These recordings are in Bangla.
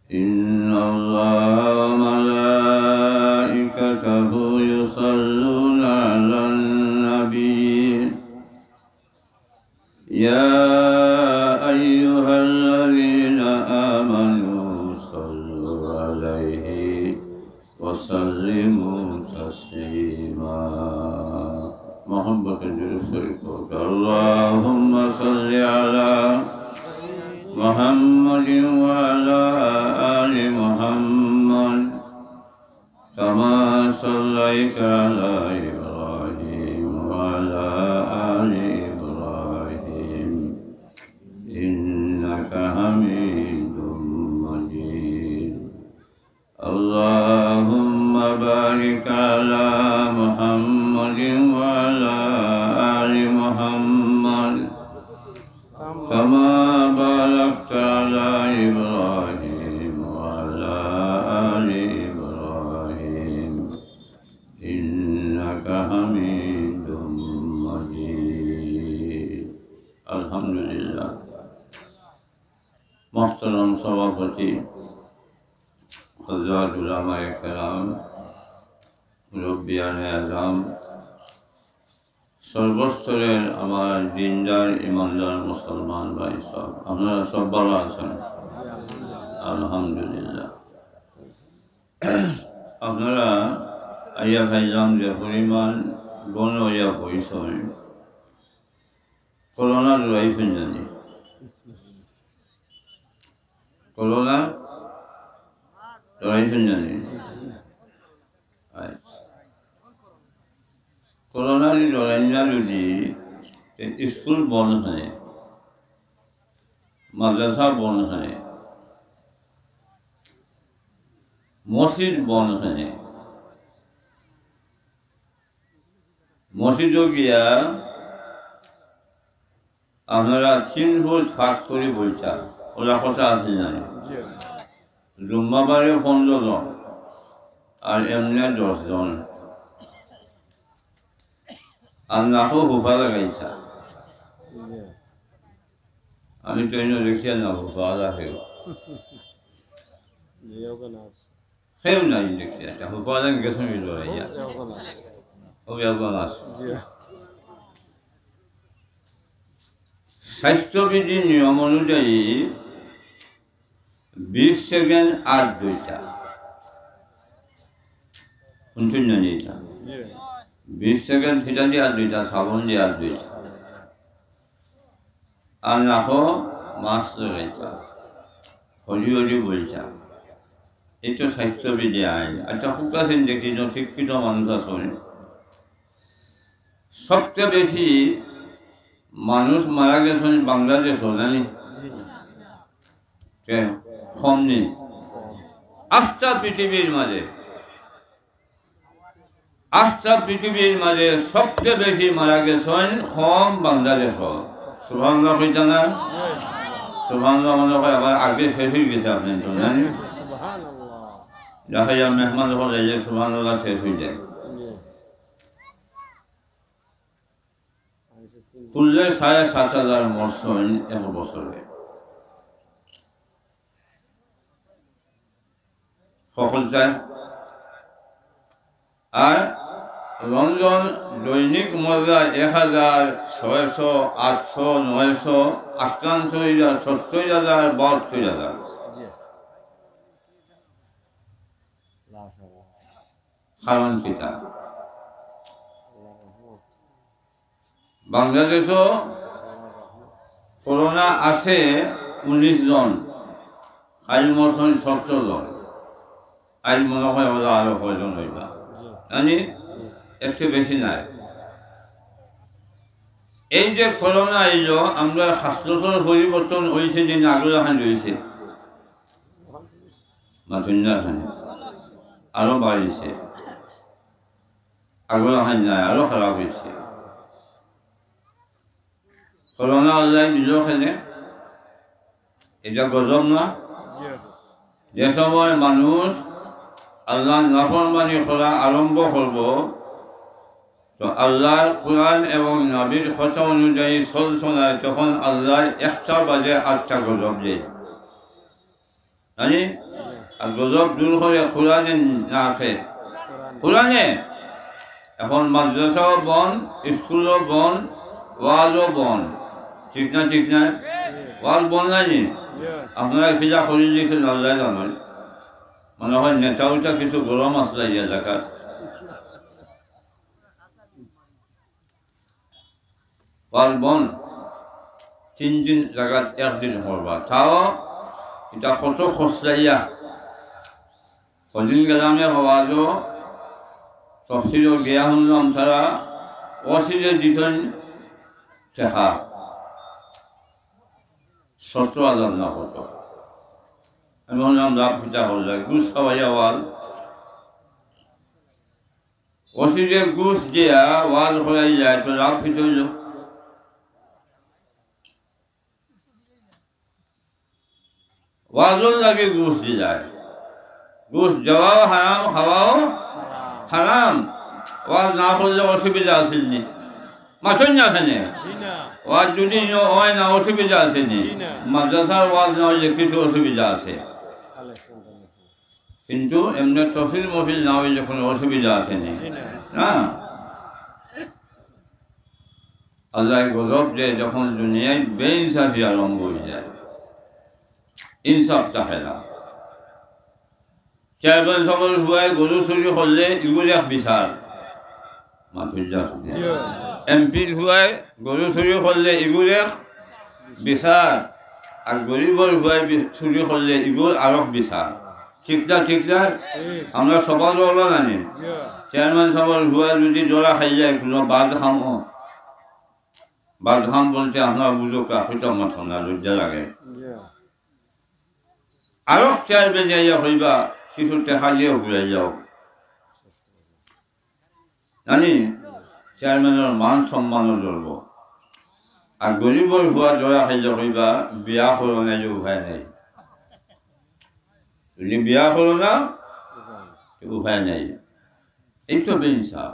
إن الله وملائكته يصلون على النبي يا أيها الذين آمنوا صلوا عليه وسلموا تسليما محبة رسولك اللهم صل على محمد وعلى آل محمد كما صليت على إبراهيم وعلى آل إبراهيم إنك حميد مجيد اللهم بارك على محمد وعلى آل محمد كما باركت على إبراهيم وعلى آل إبراهيم إنك حميد مجيد الحمد لله محترم সভাপতি হযরত উলামায়ে কেরাম মুরব্বিয়ানে আযম সর্বস্তরের আমার দিনদার ইমানদার মুসলমান ভাই সব আপনারা সব ভালো আছেন আলহামদুলিল্লাহ আপনারা আইয়া ভাইজান যে পরিমাণ বন হইয়া বইছেন করোনা লড়াইছেন জানি করোনা লড়াইছেন জানি করোনা লড়াইয়া যদি স্কুল বন্ধ হয় মাদ্রাসা বন্ধ হয় মসজিদ বন্ধ হয় মসজিদও গিয়া আপনারা 3 ফুট ফাঁক করে বইটা ওরা কথা আছে জানি জুম্মাবারে 15 জন আর এমনি 10 জন আর নাকও হুফা লাগাইছা আমি তো এনে দেখিয়া না হুফা লাগাই সেও নাই দেখিয়া হুফা লাগাই গেছে নি লড়াইয়া ওই আল্লাহ আছে স্বাস্থ্যবিধি নিয়ম অনুযায়ী 20 সেকেন্ড আর দুইটা শুনছেন না এটা 20 সেকেন্ড ফিটা দিয়ে আর দুইটা সাবন দিয়ে আর দুইটা আর নাকো মাছ লাগাইতা হলি হলি বলছা এই তো স্বাস্থ্যবিধি আইন আচ্ছা খুব কাছে দেখি শিক্ষিত মানুষ আছে সবচেয়ে বেশি মানুষ মারা গেছেন বাংলাদেশ জানি কম নেই 8টা পৃথিবীর মাঝে 8টা পৃথিবীর মাঝে সবচেয়ে বেশি মারা গেছেন কম বাংলাদেশ সুবহানাল্লাহ কইতা না সুবহানাল্লাহ মনে হয় আবার আগে শেষ হয়ে গেছে আপনি তো জানি দেখা যায় মেহমান যখন যাই সুবহানাল্লাহ শেষ হয়ে যায় কুল্লে 7,500 মরছেন এক বছরে সকলটায় আর রমজান দৈনিক মর্যাদা 1,600 800 900 98,000 70,000 72,000 কারণ কিতা বাংলাদেশও করোনা আছে 19 জন আইল মরছেন 70 জন আইল মনে হয় ওরা আরো কয়জন হইবা জানি একটু বেশি নাই এই যে করোনা আইল আমরা স্বাস্থ্যর পরিবর্তন হয়েছে দিন আগ্রহ রয়েছে আরো বাড়িছে আগ্রহ নাই আরো খারাপ হয়েছে করোনা অনলাইন দিল খেলে এটা গজব না যে সময় মানুষ আল্লাহ নাফরমানি করা আরম্ভ করব তো আল্লাহর কোরআন এবং নবীর কথা অনুযায়ী চলছনায় তখন আল্লাহর 1টা বাজে 8টা গজব যায় জানি আর গজব দূর করে কোরআনে না আছে কোরআনে এখন মাদ্রাসাও বন স্কুলও বন ওয়াজও বন ঠিক না ওয়াজ বন নাইনি আপনারা খিজা করে দিয়েছেন আল্লাহ জানেন মনে হয় নেতা উঠা কিছু গরম আসলে এই এলাকার ওয়াজ বন 3 দিন জায়গা 1 দিন করবা তাও এটা কত খসলাইয়া কদিন গেলামে হওয়াজও তফসিলও গিয়া শুনলাম তারা ওসিলে দিছেন টেকা 17,000 না কত আমি বললাম লাভ পিতা হল যায় ঘুষ খাওয়াইয়া ওয়াল ওসিলে ঘুষ দিয়া ওয়াল করাই যায় তো লাভ পিতা হইল ওয়াজল লাগে ঘুষ দিয়ে যায় ঘুষ দেওয়াও হারাম খাওয়াও হারাম ওয়াজ না করলে অসুবিধা আসেনি মাসন না খানে ওয়াজ যদি হয় না অসুবিধা আসেনি মাদ্রাসার ওয়াজ না হইলে কিছু অসুবিধা আছে কিন্তু এমনি তফিল মফিল না হইলে কোনো অসুবিধা আসেনি না আল্লাহ গজব যে যখন দুনিয়ায় বেইনসাফি আরম্ভ হয়ে যায় ইনসাফ থাকে না চেয়ারম্যান সবল হুয়ায় গরু চুরি করলে ইগুলো এক বিচার এমপির হুয়ায় গরু চুরি করলে ইগুলো এক বিচার আর গরিবর হুয়ায় চুরি করলে ইগুল আরক বিচার ঠিক না আমরা সবার ওলা জানি চেয়ারম্যান সবল হুয়ায় যদি জোড়া খাই যায় কোনো বাদ খাম বলতে আপনার বুঝো কাকুটা মাথা না লজ্জা লাগে আরো চেয়ারম্যান যাইয়া হইবা কিছু টেকা দিয়ে ঘুরে যাও জানি চেয়ারম্যানের মান সম্মানও ধরব আর গরিবর হুয়া জোড়া খাইলে হইবা বিয়া করো না যে উপায় নাই যদি বিয়া করো না উপায় নাই এই তো বেইনসাফ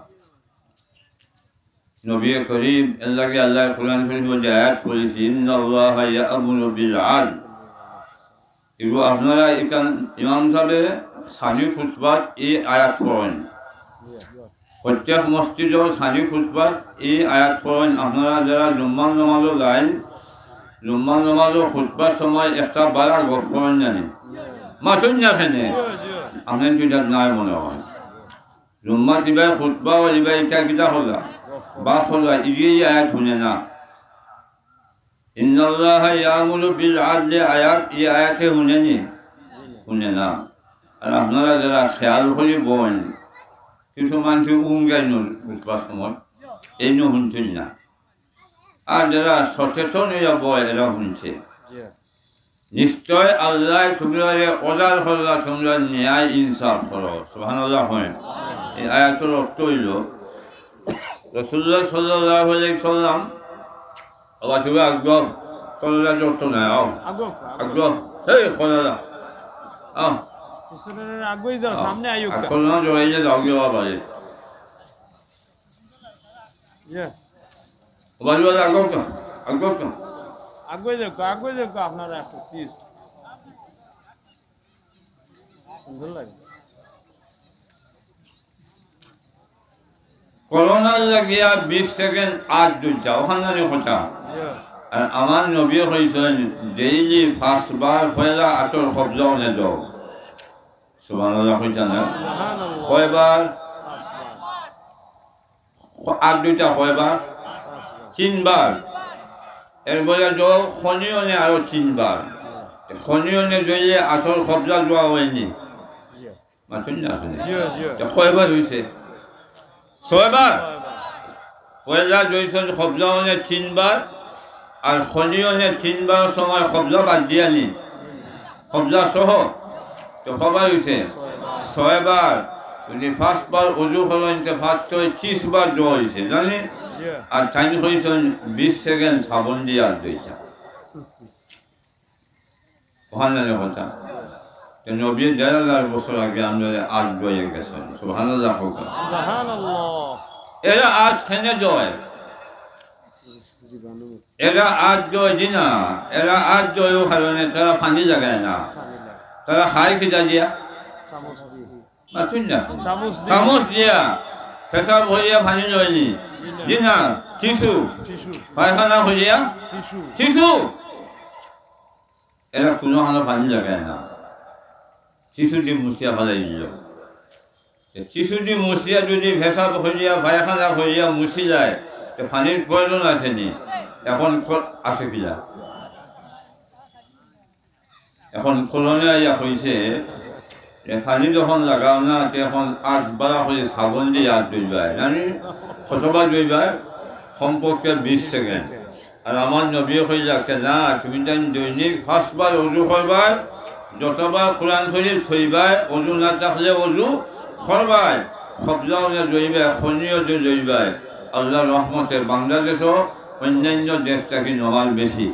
নবী করিম আল্লাহকে আল্লাহ কোরআন শরীফ মধ্যে আয়াত করেছি ইন্নাল্লাহা ইয়া'মুরু বিল আদল এগুলো আপনারা এখান ইমাম সাহেব সানি খুতবাত এই আয়াত পড়েন প্রত্যেক মসজিদেও সানি খুতবাত এই আয়াত পড়েন আপনারা যারা জুম্মার নামাজও গাইন জুম্মার নামাজও খুতবার সময় একটা বারা গপ করেন জানি মাথুন না খেনে আপনার দুইটা নাই মনে হয় জুম্মা দিবাই খুতবা ও দিবাই এটা কিটা হলা বা হলা এই আয়াত শুনে না ইন্নাল্লাহা ইয়া'মুরু বিল আদলি আয়াত এই আয়াতে শুনে না আর আপনারা যারা খেয়াল করে বলেন কিছু মানুষ গাইন বুঝবার সময় এই শুনছেন না আর যারা সচেতন হইয়া বয় এরা শুনছে নিশ্চয় আল্লাহ তোমরা অজার হল্লা তোমরা ন্যায় ইনসাফ করো সুবহানাল্লাহ হয় এই আয়াতের অর্থ হইল রাসূলুল্লাহ সাল্লাল্লাহু আলাইহি সাল্লাম আবার তুমি আগ্রহ করলা যত না আগ্রহ এই করলা আগুই যাও সামনে আইও করলা জড়াই যে যাও গিয়ে বাজে বাজু আগ্রহ আগুই যাও আপনারা একটু প্লিজ সুন্দর লাগে করোনার লাগিয়া 20 সেকেন্ড আজ দুইটা ওখানে কথা আর আমার নবী হয়েছেন ডেইলি 5 বার পয়লা আতর কবজাও নে দাও সুবহানাল্লাহ কইতা না কয়বার আর দুইটা কয়বার 3 বার এরপরে যাও খনিও নে আরো 3 বার খনিও নে জইলে আতর কবজা দেওয়া হয়নি মাথুন না কয়বার হইছে 6 বার পয়লা জইছেন কবজাও নে 3 বার আর খনিও নে 3 বার সময় কবজা বাদ দিয়া নি কবজা সহ তো কবার হইছে 6 বার যদি 5 বার ওযু করলেন তো 30 বার দোয়া হইছে জানি আর টাইম হইছেন 20 সেকেন্ড সাবন দিয়া দুইটা ওখানে কথা তো নবী 1000 বছর আগে আমরা আজ দোয়া গেছেন সুবহানাল্লাহ সুবহানাল্লাহ এরা আজ খেনে জয় এরা আজ জয় দিনা এরা আজ জয় কারণে তারা পানি লাগায় না তারা খায় খিচা দিয়া চামচ দিয়ে মাতুন না চামচ দিয়ে চামচ দিয়া পেশাব হইয়া পানি লয়নি জি না টিসু টিস্যু পায়খানা হইয়া টিস্যু টিসু এরা কোনো হানো পানি লাগায় না টিসু দিয়ে মুছিয়া ফেলাই দিল টিসু দিয়ে মুছিয়া যদি পেশাব হইয়া পায়খানা হইয়া মুছি যায় তো পানির প্রয়োজন আছে নি এখন আছে কিনা এখন কলনে আইয়া হয়েছে পানি যখন লাগাও না তখন 8-12 করে সাবন দিয়ে হাত ধুইবাই মানে কতবার ধুইবাই সম্পর্কে 20 সেকেন্ড আর আমার নবী হয়ে যাচ্ছে না তুমি তাই দৈনিক 5 বার অজু করবাই যতবার কোরআন শরীফ থইবাই অজু না থাকলে অজু করবাই সবজাও যে জইবাই খনিও যে জইবাই আল্লাহ রহমতে বাংলাদেশও অন্যান্য দেশ থেকে নমাল বেশি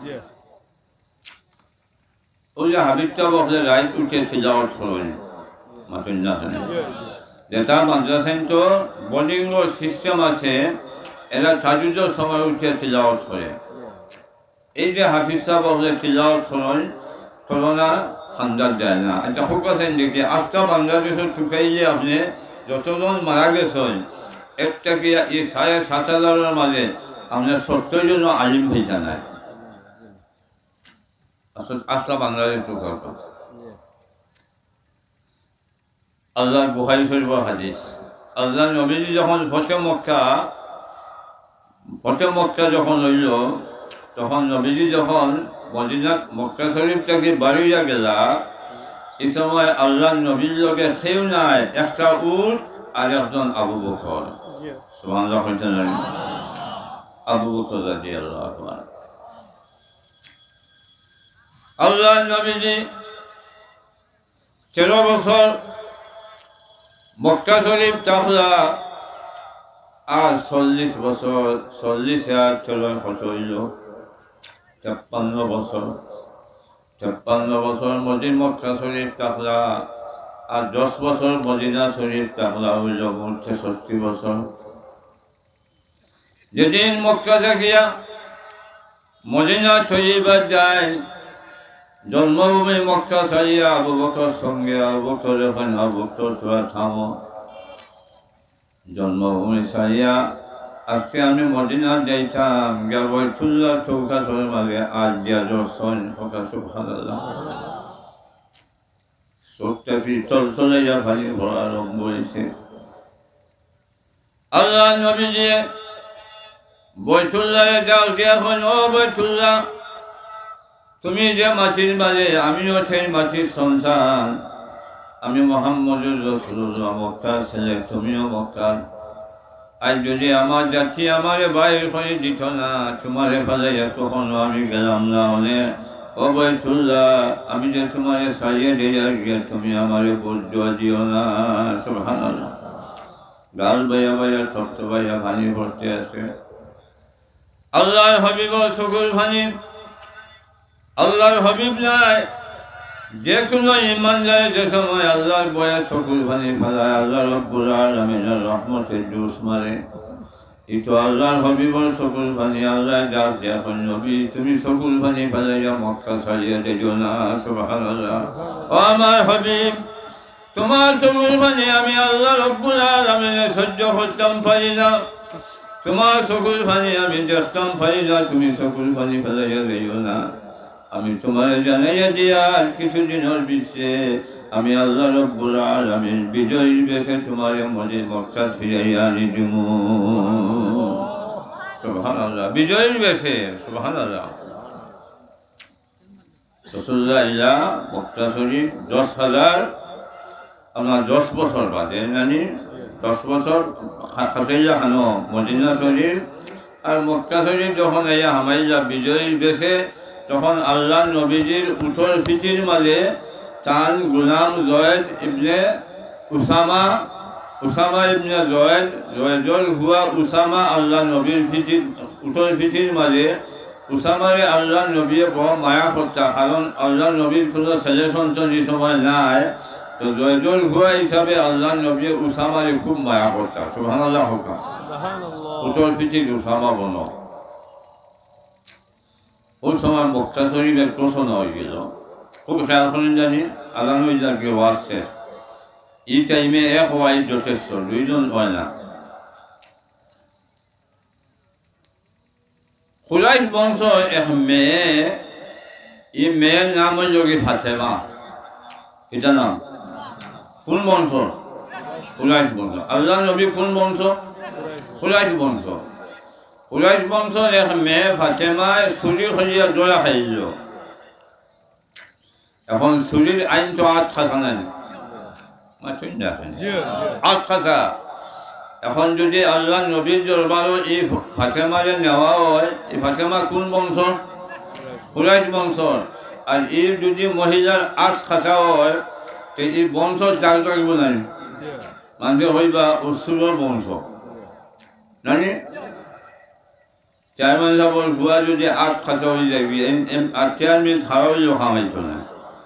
ওই যে হাবিবটা বসলে রাইট উঠে তিলাওয়াত করেন মাতুন না যেটা মাদ্রাসায় তো বোর্ডিং সিস্টেম আছে এরা তাজুদের সময় উঠে তিলাওয়াত করে এই যে হাফিজটা বসলে তিলাওয়াত করেন তুলনা খান্দার দেয় না এটা খুব আছেন দেখি আজটা বাংলাদেশের চুকাইলে আপনি যতজন মারা গেছেন একটা কি এই 7,500-এর মাঝে আপনার 70 জন আলিম ভেজা নাই আসলা বাংলাদেশ চুকাত আল্লাহ বুখারী শরীফের হাদিস আল্লাহ নবীজি যখন ফতে মক্কা যখন হইল তখন নবীজি যখন মদিনাত মক্কা শরীফ থেকে বাড়িয়া গেলা এই সময় আল্লাহ নবীর লগে সেও নাই একটা উট আর একজন আবু বকর সুবহানাল্লাহ আবু বকর রাদিয়াল্লাহু আনহু আল্লাহ নবীজি 13 বছর মক্কা শরীফ থাকলা আর 40 বছর 40 আর 13 কত হইল 53 বছর মক্কা শরীফ থাকলা আর 10 বছর মদিনা শরীফ থাকলা হইল মোট 66 বছর যেদিন মক্কা থাকিয়া মদিনা শরীফে যায় জন্মভূমি মক্কা ছাড়িয়া আবু বকর সঙ্গে আবু বকর যখন আবু বকর তোরা থামো জন্মভূমি ছাড়িয়া আজকে আমি মদিনা যাইতাম গিয়া বৈতুল্লাহ চৌকাশের মাঝে আজ দিয়া দর্শন ওকা সুবহানাল্লাহ চোখটা পিতল চলাইয়া পানি ভরা আরম্ভ হয়েছে আল্লাহ নবী দিয়ে বৈতুল্লাহে যাও গিয়া এখন ও বৈতুল্লাহ তুমি যে মাটির মাঝে আমিও সেই মাটির সন্তান আমি মুহাম্মদুর রাসূলুল্লাহ মক্কার ছেলে তুমিও মক্কার আজ যদি আমার জাতি আমারে বাইর করে দিত না তোমারে ফেলাইয়া তখনও আমি গেলাম না হলে ও বাইতুল্লাহ আমি যে তোমারে সারিয়ে দিয়ে গিয়ে তুমি আমারে বদুয়া দিও না সুবহানাল্লাহ গাল বাইয়া বাইয়া তপ্ত বাইয়া পানি ভরতে আছে আল্লাহর হাবিবের চকুর পানি আল্লাহর হাবিব নাই যে কোনো ইমান যায় যে সময় আল্লাহর বয়া চকুর পানি ফেলায় আল্লাহ রব্বুল আলামিনের রহমতের জোশ মারে itu Allah habibul sokul bani Allah jar dia pun nabi tumi sokul bani palaya Makkah salia de jona subhanallah amar habib তোমার সকুল পানি আমি আল্লাহ রব্বুল আলামিনের সহ্য করতাম পারি না তোমার সকুল পানি আমি দেখতাম পারি না তুমি সকুল পানি ফেলাইয়া দিও না আমি তোমার জানাইয়া দিয়া কিছুদিনের বিশ্বে আমি আল্লাহ রব্বুল আলামিন বিজয়ীর বেশে তোমার মক্কা ফিরাইয়া আনি দিমু সুবহানাল্লাহ বিজয়ীর বেশে সুবহানাল্লাহ রাসূলুল্লাহ ইলা মক্কা শরীফ 10,000 আমরা 10 বছর বাদে জানি 10 বছর খাতাইয়া খানো মদিনা শরীফ আর মক্কা শরীফ যখন আইয়া হামাইয়া বিজয়ীর বেশে তখন আল্লাহ নবীজির উঠোর পিঠির মাঝে তার গুলাম জয়েদ ইবনে উসামা ইবনে জয়েদর হুয়া উসামা আল্লাহ নবীর পিঠির উঠোর পিঠির মাঝে উসামারে আল্লাহ নবী বড় মায়া করতা কারণ আল্লাহ নবীর কোনো ছেলে সন্তান এই সময় নাই তো জয়দুল হুয়া হিসাবে আল্লাহ নবী উসামারে খুব মায়া করতা সুবহানাল্লাহ হুকা উঠোর পিঠির উসামা বন ওই সময় মক্কা শরীফের ঘোষণা হয়ে গেল খুব খেয়াল করেন জানি আল্লাহ নবী যাকে ওয়াজ শেষ এই টাইমে এক হওয়াই যথেষ্ট, দুইজন হয় না। কুরাইশ বংশ এক মেয়ে, এই মেয়ের নাম হইল কি ফাতেমা। এটা নাম কোন বংশ? কুরাইশ বংশ। আল্লাহ নবী কোন বংশ? কুরাইশ বংশ। কুরাইশ বংশর এক মেয়ে ফাতেমায় চুরি করিয়া দৌড়া খাইল। এখন চুরির আইন তো আট খাসা নাই, আট খাসা। এখন যদি আল্লাহ নবীর দরবারও এই ফাতেমারে নেওয়া হয়, এই ফাতেমা কোন বংশ? কুরাইশ বংশর। আর এই যদি মহিলার আট খাসা হয় তো এই বংশ জাগ থাকিব নাই, মানুষ হইবা অসুরের বংশ জানি। চেয়ারম্যান সাহেবের বুয়া যদি আট খাসা হয়ে যাবি আর চেয়ারম্যান খাওয়া হইলেও খামাইতো না।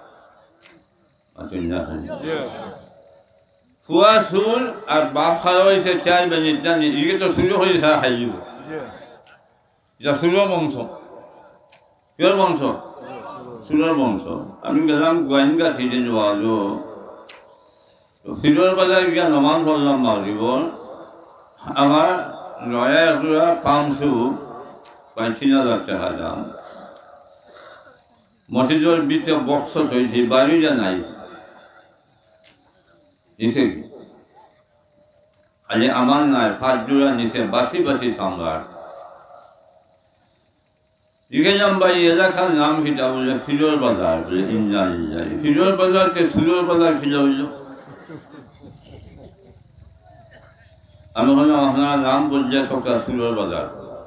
ফুয়া সুর আর বাপ খাওয়া হয়েছে চেয়ারম্যান, এদিকে তো সুরও হয়ে সারা খাই যাব। এটা সুরের বংশ, কিয়র বংশ? সুরের বংশ। আমি গেলাম গোয়েন্দা থেকে যাওয়া ফিরোর বাজার গিয়া নমান করলাম মাগরিবর। আমার নয়া একটা পামসু ৩,০০০ টাকা দাম। মসজিদের ভিতরে বক্স হয়েছে, বাড়িটা নাই নিচে, খালি আমার নাই ৫ জোড়া নিচে বাসি বাসি সামলার। জিজ্ঞাসাম ভাই এলাকার নাম কিটা? বলে ফিরোর বাজার। বলে ইঞ্জানি ফিরোর বাজারকে সুরের বাজার খিলা হইল। আমি বললাম আপনার নাম বলছে সরকার সুরের বাজার।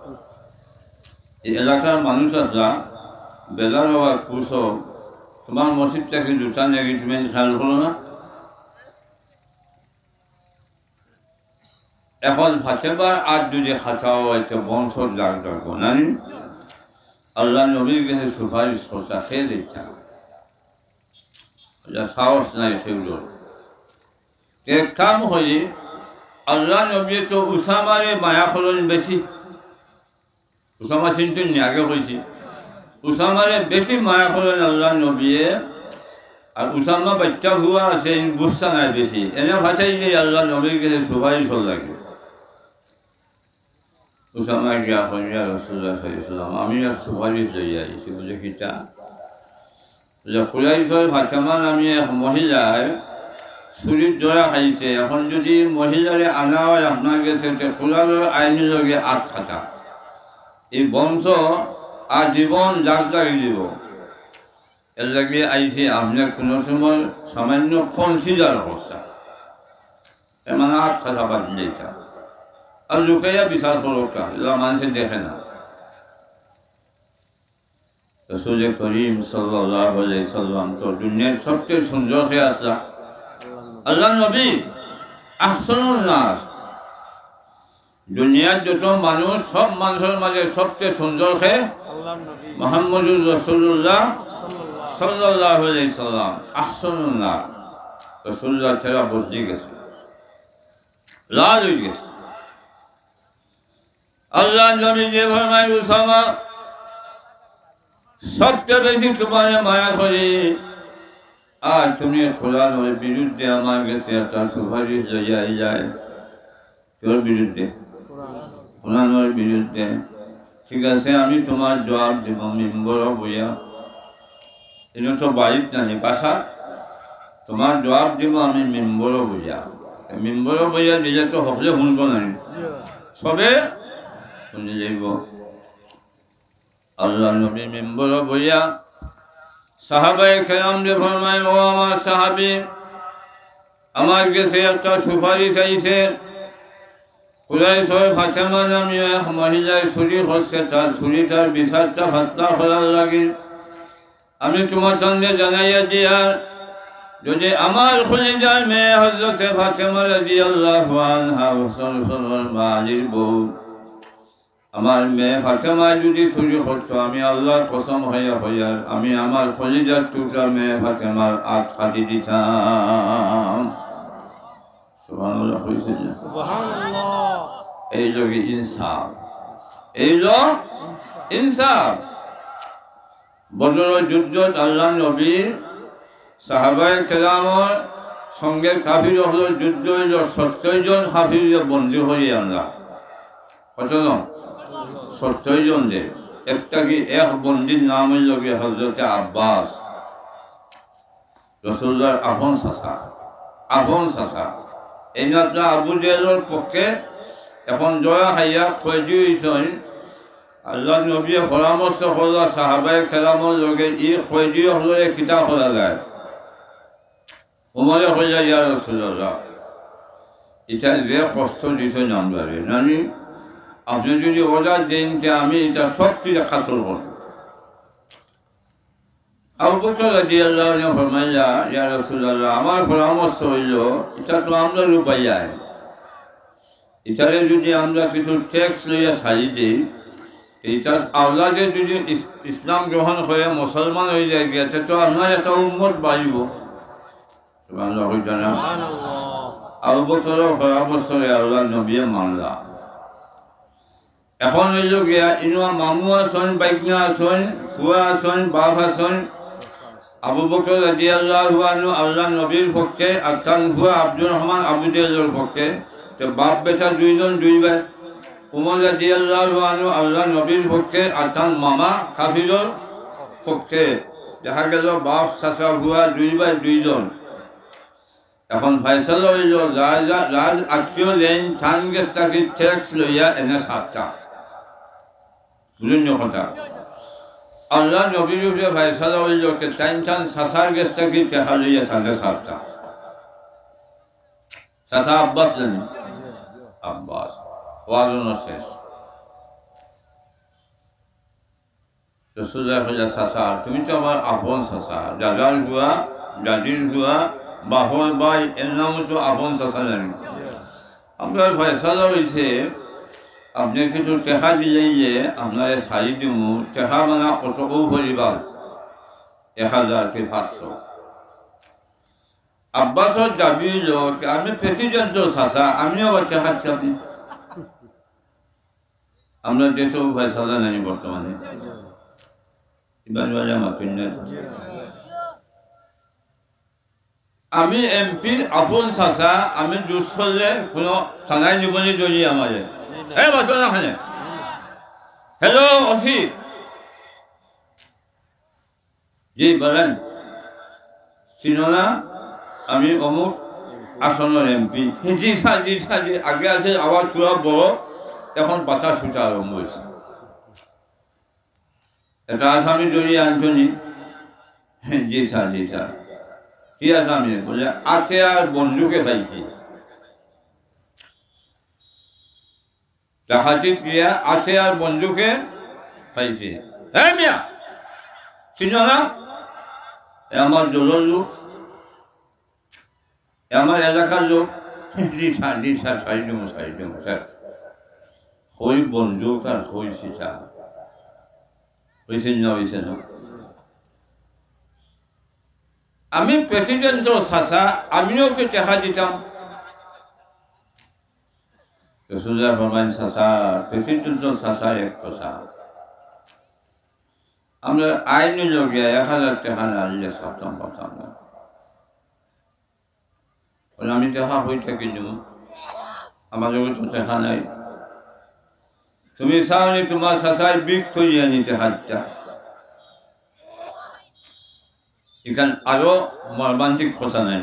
এই এলাকার মানুষ আসলা বেলার হওয়ার খুশ, তোমার মসজিদটাকে জুতা নেগে তুমি খেয়াল করো না। এখন ফাতেমার আর যদি খাঁচাও হয়েছে বংশর জাগ জাগবো জানি। আল্লাহ নবীর কাছে সুপারিশ করতা, খেয়ে দিচ্ছা সাহস নাই সেগুলোর। এক কাম হয়ে আল্লাহ নবী তো উসামারে মায়া করলেন বেশি। উসামা চিন্তুন আগে হয়েছি, উসামারে বেশি মায়া করলেন আল্লাহ নবী। আর উসামা বাচ্চা হুয়া আছে বুঝতা নাই বেশি, এনে ভাষাই যে আল্লাহ নবীর কাছে সুপারিশ লাগে। উসামা গিয়া কইয়া রাসূলুল্লাহ সাল্লাল্লাহু আলাইহি ওয়াসাল্লাম আমি আর সুপারিশ লইয়া আইছি। বুঝে কিটা? কুরাইশের ফাতেমা নামে এক মহিলায় চুরির জোড়া খাইছে। এখন যদি মহিলারে আনা হয় আপনার কাছে, কুরাইশের আইনের লগে আট খাটা, এই বংশ আর জীবন জাগ জাগি দিব। এর লাগে আইছে আপনার কোনো সময় সামান্য কনসিডার অবস্থা মানে আট খাটা বাদ যেটা। আর লুকাইয়া বিচার করোকা, এগুলো মানুষের দেখে না। রাসূল করিম সাল্লাল্লাহু আলাইহি সাল্লাম তো দুনিয়ার সবচেয়ে সুন্দর হয়ে আসলা। আল্লাহ নবী আহসানুন নাস, দুনিয়ার যত মানুষ সব মানুষের মাঝে সবচেয়ে সুন্দর হয়ে মুহাম্মদুর রাসূলুল্লাহ সাল্লাল্লাহু আলাইহি সাল্লাম আহসানুন নাস। রাসূলুল্লাহ ছাড়া বদলে গেছে, লাল হয়ে গেছে। আল্লাহ নবী যে ফরমায় উসামা সবচেয়ে বেশি তোমার মায়া করি, আর তুমি কোরআনের বিরুদ্ধে আমার কাছে একটা সুপারিশ লইয়া যায়। তোর বিরুদ্ধে? কোরআনের বিরুদ্ধে। ঠিক আছে, আমি তোমার জবাব দিব মিম্বর বইয়া। এটা তো বাড়ির জানি বাসা, তোমার জবাব দিব আমি মিম্বর বইয়া। মিম্বর বইয়া দিলে তো সকলে শুনব নাই, সবে শুনি যাইব। আল্লাহ নবী মিম্বর বইয়া সাহাবায়ে কেরাম যে ফরমায়, ও আমার সাহাবী, আমার কাছে একটা সুপারিশ আইছে। কুরাইশের ফাতেমা নামে এক মহিলায় চুরি করছে, তার চুরিটার বিচারটা ফাতলা করার লাগে। আমি তোমার সঙ্গে জানাইয়া দিয়া, যদি আমার খুলিজার মেয়ে হযরতে ফাতেমা রাদিয়াল্লাহু আনহা রাসূলুল্লাহর মা আলীর বউ, আমার মেয়ে ফাতেমা যদি চুরি করতো, আমি আল্লাহর কসম হইয়া হইয়া আমি আমার কলিজার টুকরা মেয়ে ফাতেমার আট কাটি দিতাম। সুবহানাল্লাহ কইছেন না? সুবহানাল্লাহ। এই লোক ইনসাফ, এই লোক ইনসাফ। বদর যুদ্ধত আল্লাহ নবীর সাহাবায়ে কেরামর সঙ্গে কাফির হলো যুদ্ধ হইল 70 জন কাফির বন্দী হয়ে আমরা কতজন 70 জন যে একটা কি এক বন্দির নাম হইল কি হযরত আব্বাস রাসূলুল্লাহর আপন চাচা এই নামটা আবু জেহেলের পক্ষে এখন জয়া খাইয়া কয়েদি হয়েছেন আল্লাহ নবী পরামর্শ করলা সাহাবায়ে কেরামর লগে ই কয়েদি হলে কিতাব করা যায় উমরে হইয়া ইয়া রাসূলুল্লাহ এটা যে কষ্ট দিছেন আমরা নানি আপনি যদি অর্ডার দেন যে আমি এটা সব কিছু খাসল করব আবু বকর রাদিয়াল্লাহু আনহু ফরমাইলা ইয়া রাসূলুল্লাহ আমার পরামর্শ হইল এটা তো আমরা রূপাইয়ায় এটারে যদি আমরা কিছু ট্যাক্স লইয়া ছাড়ি দিই এইটা আওলাদে যদি ইসলাম গ্রহণ করে মুসলমান হয়ে যায় গেছে তো আপনার একটা উম্মত বাড়িব সুবহানাল্লাহ জানা আবু বকরের পরামর্শে আল্লাহ নবী মানলা এখন হইল গিয়া ইনুয়া মামু আছেন বাইকনা আছেন ফুয়া আছেন বাপ আছেন আবু বকর রাদিয়াল্লাহু আনহু আল্লাহ নবীর পক্ষে আর তার ফুয়া আব্দুর রহমান আবু জেহেলের পক্ষে তো বাপ বেটা দুইজন দুই ভাই উমর রাদিয়াল্লাহু আনহু আল্লাহ নবীর পক্ষে আর তার মামা কাফিরের পক্ষে দেখা গেল বাপ চাচা ফুয়া দুই ভাই দুইজন এখন ফয়সালা হইল রাজ আত্মীয় লেন থান গেস্তাকে ট্যাক্স লইয়া এনে সাতটা বুঝুন কথা আল্লাহ নবীর উপরে ফয়সালা হইল কে টাইম সাসার গেস্তাকে টেকা লইয়া সাড়ে সাতটা সাসা আব্বাস লেন আব্বাস ওয়াজনও শেষ রসুল্লাহ হইয়া সাসা তুমি তো আমার আপন সাসা দাদার গুয়া দাদির গুয়া বাহর ভাই এর নাম তো আপন চাচা জানি আমরা ফয়সালা হয়েছে আপনি কিছু টেকা দিলেই যে আপনার শাড়ি দিব টেকা মানে কতকও পরিবার 1000 কি 500 আব্বাসর দাবি হইল আমি প্রেসিডেন্টও চাচা আমিও আবার টেকা চাবি আমরা দেশেও ফয়সালা জানি বর্তমানে ইবান মাতুন আমি এমপির আপন চাচা আমি জুজ করলে কোনো থানায় নিবনি দলি আমারে এই বসো না খানে হ্যালো অফি জি বলেন চিনোনা আমি অমুক আসনের এমপি জি স্যার আগে আছে আবার চূড়া বড় এখন বাচ্চা ছুটা আরম্ভ হয়েছে এটা আসামি দলি আনছনি জি স্যার কি আসামি বলে আতে আর বন্ধুকে পাইছি ডাকাতি ক্রিয়া আতে আর বন্ধুকে পাইছি হ্যাঁ মিয়া চিনো না আমার দলের লোক আমার এলাকার লোক জি স্যার সারি দেবো স্যার হই বন্দুক আর হই সীতা হয়েছে না আমি প্রেসিডেন্টও চাচা আমিও কি টেকা দিতাম রসুল্লাহ ফরমান চাচা প্রেসিডেন্টও চাচা এক কথা আমরা আইনি লগে 1000 টাকা না দিলে সপ্তাহ পাতাম না আমি টেকা হয়ে থাকি দিব আমার লগে তো টেকা নাই তুমি চাওনি তোমার চাচাই বিষ করিয়ে নিতে হাতটা এখানে আরো মর্মান্তিক কথা নাই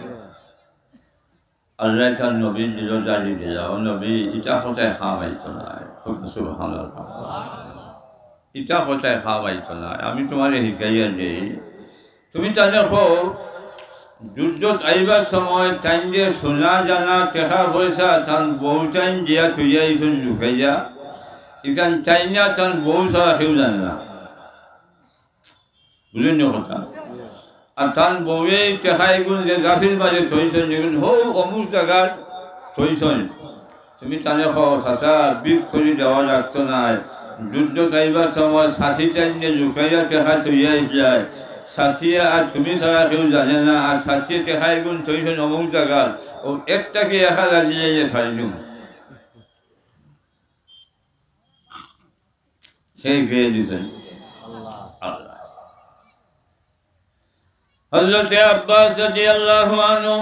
আল্লাহ তার নবী দিল জারি দিল নবী ইটা কথায় খাওয়াইতো না সুবহানাল্লাহ ইটা কথায় খাওয়াইতো না আমি তোমার শিকাইয়া দেই তুমি তাহলে হোক যুদ্ধত আইবার সময় টাইম দিয়ে সোনা জানা টেকা পয়সা তান বহু টাইম দিয়া থইয়া ইথুন লুকাইয়া এখান চাইনা তান বহু সারা কেউ জানে না বুঝলেন কথা আর তান বউয়ে টেকাইগুলো যে গাফির বাজে থইছেন যেগুলো হো অমুক জায়গার থইছেন তুমি তানে খাও চাচা বিষ করে দেওয়া লাগতো না যুদ্ধ চাইবার সময় সাথী চাইনে লুকাইয়া টেকা থইয়া যায় সাথিয়া আর তুমি ছাড়া কেউ জানে না আর সাথী টেকাইগুলো থইছেন অমুক জায়গার ও একটাকে 1000 দিয়ে ছাড়িলুম সেই খেয়ে দিছেন আল্লাহ हज़रत अब्बास रज़ियल्लाहु अन्हु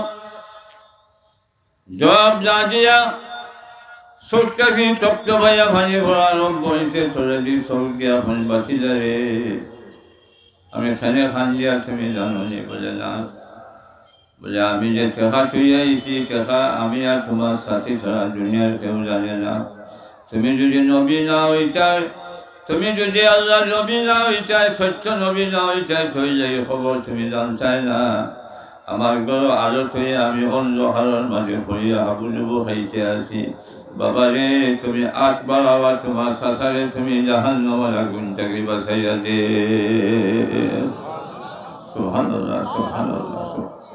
जवाब ना दिया सोचता कि तब तो भैया भाई कुरानों बोल से थोड़ा दी सोच गया अपन बची रहे हमें खाने खान दिया तुम्हें जानो नहीं बोले ना बोले अभी जे चखा तुझे इसी चखा अभी यार तुम्हारा साथी सारा दुनिया से उजाले ना तुम्हें जो नबी ना होता है तुम्हें जो अल्लाह नबी ना होता है सच्चा नबी ना होता है तो ये खबर तुम्हें जानता है ना हमारे घरों आलोच हुए हमें उन लोहारों मालूम हुई अबुलुबु खाईते आसी बाबा रे तुम्हें आठ बार आवाज़ तुम्हारा सासारे तुम्हें जहन्नम वाला गुण तकरीब सैयद दे सुभान अल्लाह सुभान अल्लाह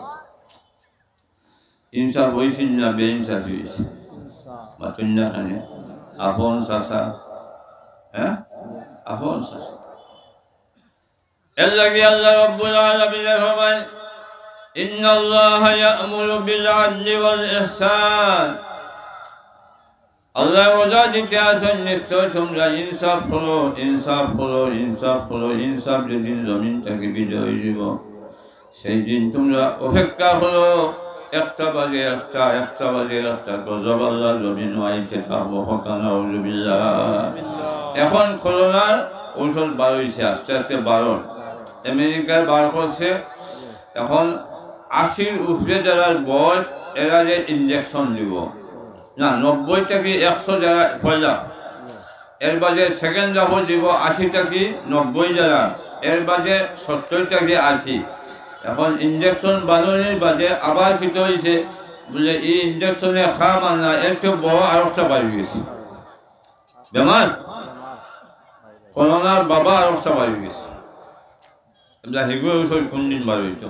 इंसान वही सिंह बेइंसान भी मातुन्ना कने आपन सासा हैं आपन सासा अल्लाह की अल्लाह रब्बुल आलमीन फरमाए इन्ना अल्लाह यअमुरु बिल अदल वल इहसान अल्लाह वज़ा जित्यासन निश्चय तुमरा इंसाफ करो इंसाफ करो इंसाफ करो इंसाफ जो दिन ज़मीन तक बिजोई जीवो সেই দিন তোমরা অপেক্ষা করো একটা বাজে একটা গজব আল্লাহ জমিন আইতে থাকবো হকানা উজুবিল্লাহ এখন করোনার ঔষধ বার হয়েছে আস্তে আস্তে বারণ আমেরিকায় বার করছে এখন 80 উপরে যারা বয়স এরা যে ইঞ্জেকশন দিব না 90 থেকে 100 যারা পয়লা এর বাদে সেকেন্ড ডাবল দিব 80 থেকে 90 যারা এর বাদে 70 থেকে 80 এখন ইঞ্জেকশন বানানোর বাদে আবার কিছু হয়েছে বলে এই ইঞ্জেকশনে খা মানা একটু বড় আরেকটা বাড়ি গেছে বেমার করোনার বাবা আরেকটা বাড়ি গেছে হিগুলো ওষুধ কোন দিন বার হইত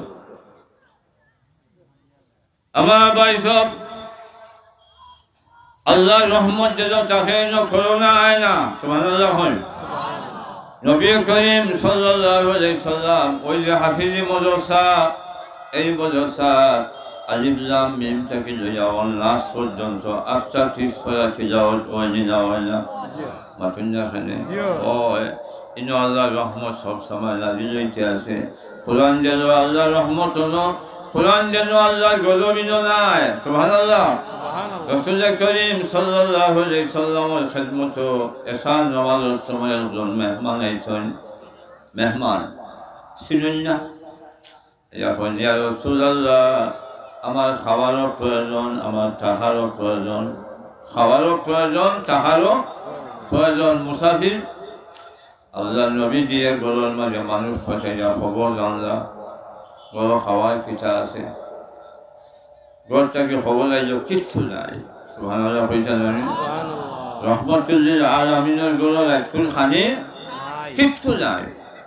আমার ভাই সব আল্লাহ রহমত যেন তাকে করোনা আয় না সুবহানাল্লাহ হয় নবী করিম সাল্লাল্লাহু আলাইহি সাল্লাম ওই যে হাফিজি মাদ্রাসা এই মাদ্রাসা আলিফ লাম মিম থেকে লইয়া নাস পর্যন্ত আচ্ছা ঠিক করা তিলাওয়াত ওয়াজি না মাতুন্না খানে ও ইনো আল্লাহ রহমত সব সময় নাযিল হইতে আছে কোরআন যেন আল্লাহ রহমত হলো কোরআন যেন আল্লাহ গজবিন নাই সুবহানাল্লাহ রাসূল করিম সাল্লাল্লাহু আলাইহি সাল্লামের খিদমত এহসান নামাজের সময় একজন মেহমান আইছেন মেহমান ছিলেন না এখন ইয়া রাসূলুল্লাহ আমার খাবারও প্রয়োজন আমার টাকারও প্রয়োজন খাবারও প্রয়োজন টাকারও প্রয়োজন মুসাফির আল্লাহ নবী দিয়ে গরুর মাঝে মানুষ ফাঁসাইয়া খবর জানলা গরু খাওয়ার কিছু আছে গরটাকে খবর আইল কিচ্ছু নাই সুবহানাল্লাহ কইতা জানি রহমতুল্লিল আলামিনের গরুর একটু খানি কিচ্ছু নাই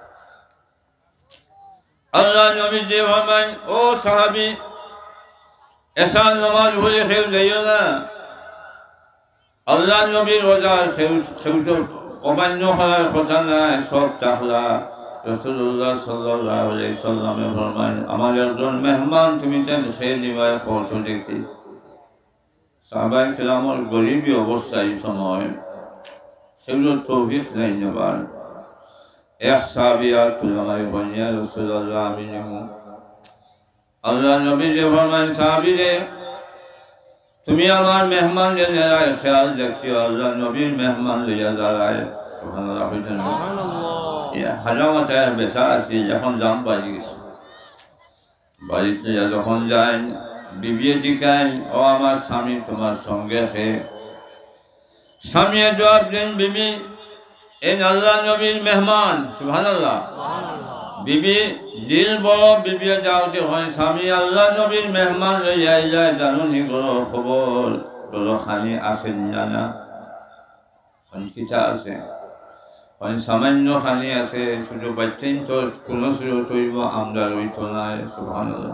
আল্লাহ নবী দিয়ে ফরমান ও সাহাবী এহসান নামাজ ভুলে খেউ যাইও না আল্লাহ নবীর রোজার খেউ তো অমান্য করার কথা নাই সব চাহলা রাসূলুল্লাহ সাল্লাল্লাহু আলাইহি সাল্লামে ফরমান আমার একজন মেহমান তুমি তেন খেয়ে নিবায় পৌঁছে দেখি সাহাবায়ে কেরামের গরিবী অবস্থা এই সময় সেগুলো তৌফিক নাই নেবার এক সাহাবিয়া তুলনায় বনিয়া রাসূলুল্লাহ আমিনু আল্লাহ নবী যে ফরমান সাহাবী রে তুমি আমার মেহমান জেনে খেয়াল রাখিও আল্লাহ নবীর মেহমান লইয়া দাঁড়ায় সুবহানাল্লাহ সুবহানাল্লাহ হাজামাতে বেচা আছে যখন দাম বাড়ি গেছে বাড়িতে যখন যাই বিবিয়ে জিজ্ঞাই ও আমার স্বামী তোমার সঙ্গে হে স্বামী জবাব দেন বিবি এন আল্লাহ নবীর মেহমান সুবহানাল্লাহ বিবি দিল বড় বিবি যাওতে হয় স্বামী আল্লাহ নবীর মেহমান লইয়া যায় জানুনি গরো খবর গরো খানি আসেন জানা কিতা আছে সামান্য খানি আছে শুধু বাচ্চাই তো কোনো শুরু তৈব আমরা রইত নাই সুবহানাল্লাহ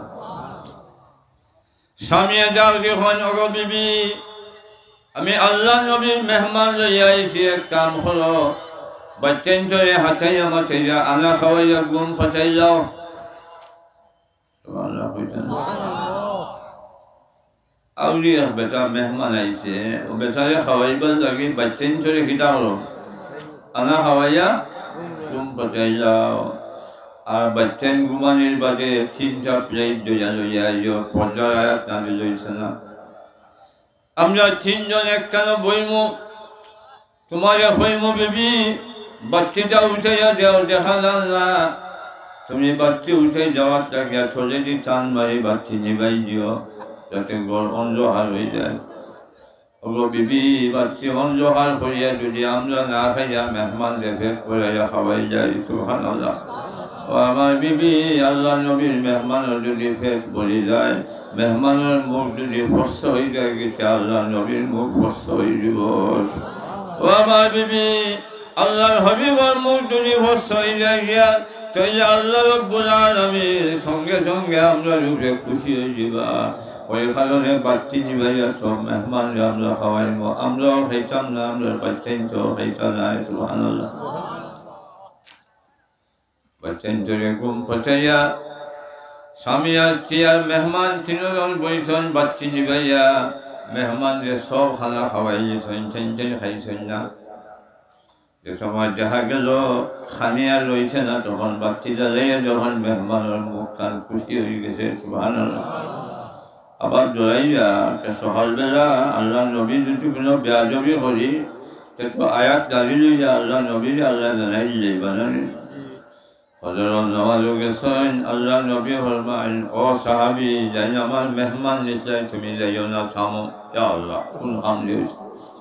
স্বামী যাওতে হয় অগো বিবি আমি আল্লাহ নবীর মেহমান লইয়া আইছি এক কাম হলো বাচ্চাই তো হাতাইয়া মাতাইয়া আনা খাওয়াইয়া গুম পাঠাই যাও আউলিয়া বেটা মেহমান আইছে ও বেটারে খাওয়াইবার লাগে বাচ্চাই তো খিতা হলো আনা খাওয়াইয়া গুম পাঠাই যাও আর বাচ্চান ঘুমানির বাদে 3টা প্লেট দইয়া লইয়া পর্দার আয়াত নামে লইছে না আমরা 3জন একখানে বইমু তোমার হইমু বিবি বাচ্চিটা উঠাইয়া দেও দেখালাম না তুমি বাচ্চি উঠে যাওয়ার টাকা চলে দি টান মারি বাচ্চি নিবাই দিও যাতে ঘর অন্ধকার হয়ে যায় ওগুলো বিবি বাচ্চি অন্ধকার করিয়া যদি আমরা না খাইয়া মেহমানদের ভেদ করাইয়া খাওয়াই যাই সুবহানাল্লাহ ও আমার বিবি আল্লাহ নবীর মেহমানের যদি ফেস বলি যায় মেহমানের মুখ যদি ফস্ত হয়ে যায় গেছে আল্লাহ নবীর মুখ ফস্ত হয়ে যাব ও আমার বিবি আল্লাহর হাবিবের মুখ যদি ফস্ত হয়ে যায় গিয়া তাইলে আল্লাহ রাব্বুল আলামিন সঙ্গে সঙ্গে আমরা রূপে খুশি হয়ে যাবা ওই কারণে বাচ্চি নিবাইয়া সব মেহমানরা আমরা খাওয়াইব আমরাও খাইতাম না আমরা বাচ্চাই তো খাইতাম না সুবহানাল্লাহ বাচ্চান্তরে ঘুম পাঠাইয়া স্বামী আর চেয়ার মেহমান 3জন বইছেন বাচ্চি নিবাইয়া মেহমানদের সব খানা খাওয়াইছেন চেন খাইছেন না যে সময় দেখা গেল খানিয়া রয়েছে না তখন বাচ্চিটা যাইয়া যখন মেহমানের মুখ কান খুশি হয়ে গেছে সুবহানাল্লাহ আবার জড়াইয়া সকালবেলা আল্লাহ নবী যদি কোনো বেয়াদবি করি তো আয়াত দাঁড়ি লইয়া আল্লাহ নবীর আল্লাহ জানাই যাইবা না হযরত নওয়াজ গেছেন আল্লাহ নবী ফরমান ও সাহাবী যাই আমার মেহমান নিশ্চয় তুমি যাইও না থামো ইয়া আল্লাহ কোন কাম দিয়েছ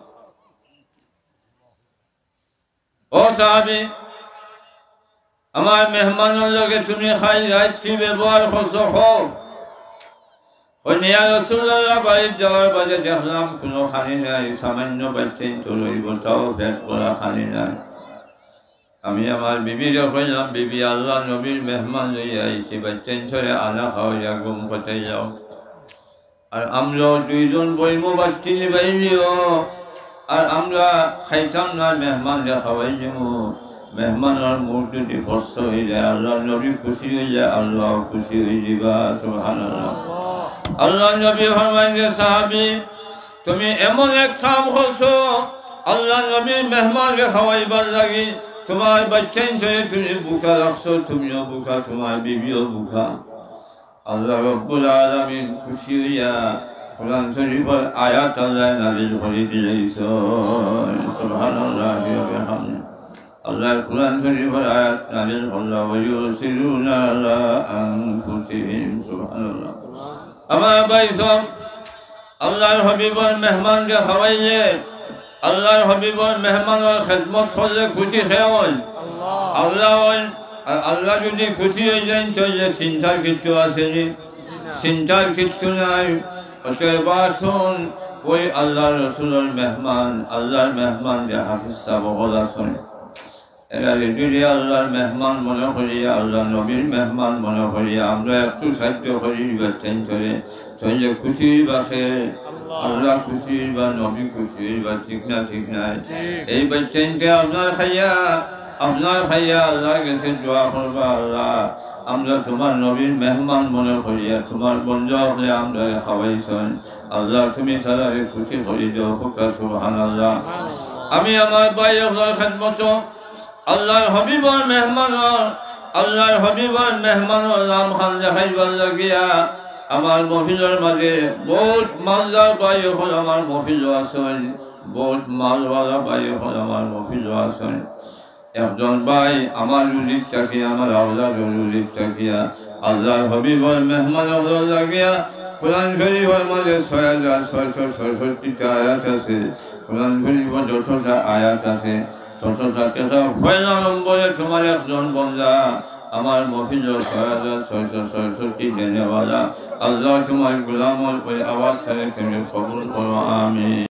ও সাহাবী আমার মেহমানের লগে তুমি খাই রাত কি ব্যবহার করছো হোক ওই নিয়া রাসূলুল্লাহ বাড়ি যাওয়ার বাজে দেখলাম কোনো খানি নাই সামান্য বাচ্চাই তো লইব তাও পেট করা খানি নাই আমি আমার বিবিরে কইলাম বিবি আল্লাহ নবীর মেহমান লইয়া আইছি বাচ্চাই ছড়ে আনা খাওয়াইয়া ঘুম পাঠাই যাও আর আমরা 2জন বইমু বাচ্চি নিবাইলিও আর আমরা খাইতাম না মেহমানরা খাওয়াই যাবো মেহমানের মুখ যদি কষ্ট হয়ে যায় আল্লাহ নবী খুশি হয়ে যায় আল্লাহ খুশি হয়ে যাবা সুবহানাল্লাহ আল্লাহ নবী ফরমাইলেন সাহাবী তুমি এমন এক কাম করছো আল্লাহ নবীর মেহমানকে খাওয়াইবার লাগি তোমার বাচ্চাই ছড়ে তুমি বুকা রাখছো তুমিও বুকা তোমার বিবিও বুকা আল্লাহ রাব্বুল আলামিন খুশি হইয়া কোরআন শরীফের আয়াত আল্লাহ নাযিল করে দিয়েছেন সুবহানাল্লাহ ওয়া বিহামদিহি আল্লাহ কোরআন শরীফের আয়াত নাযিল করলো ওয়া ইউসিরুনা আলা আনফুসিহিম সুবহানাল্লাহ আমার ভাই সব আল্লাহর হাবিবের মেহমানকে খাওয়াইলে আল্লাহর হাবিবের মেহমানের খেদমত করলে খুশি খেয়েন আল্লাহ যদি খুশি হয়ে যায় তাহলে চিন্তার কিছু আসেনি চিন্তার কিছু নাই অতএব আসুন ওই আল্লাহ রসুলের মেহমান আল্লাহর মেহমান যে হাফিজ সাহেব আসুন এরা যদি আল্লাহর মেহমান মনে করিয়া আল্লাহ নবীর মেহমান মনে করিয়া আমরা একটু সাহায্য করি বাচ্চাই ধরে তাহলে খুশি বাসে আল্লাহ খুশি বা নবী খুশি বা ঠিক নাই এই বাচ্চাইতে আপনার খাইয়া আল্লাহর কাছে দোয়া করবা আল্লাহ আমরা তোমার নবীর মেহমান মনে করিয়া তোমার বন্ধু হলে আমরা খাওয়াইছেন আল্লাহ তুমি তারা খুশি করি দেও সুবহানাল্লাহ আমি আমার ভাই আল্লাহর খেদমত আল্লাহর হাবিবের মেহমানের নাম খান দেখাইবার লাগিয়া আমার মহিলার মাঝে বহুত মালদার ভাই এখন আমার মহিলা আছেন বহুত মালওয়ালা ভাই এখন আমার মহিলা আছেন একজন ভাই আমার রুলিক তাকিয়া আমার আল্লাহর রুলিক তাকিয়া আল্লাহর হাবিবের মেহমানের লাগিয়া কোরআন শরীফের মাঝে 6666টা আয়াত আছে কোরআন শরীফের যতটা আয়াত আছে ততটা পয়লা নম্বরে তোমার একজন বন্দা আমার মফিজ 6666 জেনেওয়ালা আল্লাহ তোমার গোলামর ওই আওয়াজ থেকে তুমি কবুল করো আমিন।